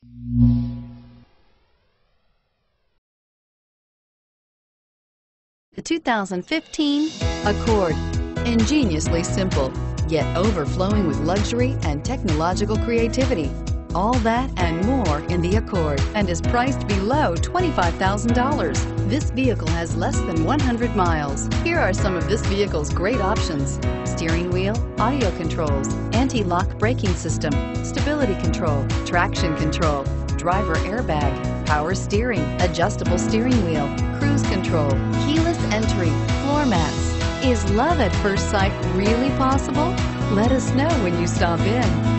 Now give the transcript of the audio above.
The 2015 Accord. Ingeniously simple, yet overflowing with luxury and technological creativity. All that and more in the Accord, and is priced below $25,000. This vehicle has less than 100 miles. Here are some of this vehicle's great options: steering wheel audio controls, anti-lock braking system, stability control, traction control, driver airbag, power steering, adjustable steering wheel, cruise control, keyless entry, floor mats. Is love at first sight really possible? Let us know when you stop in.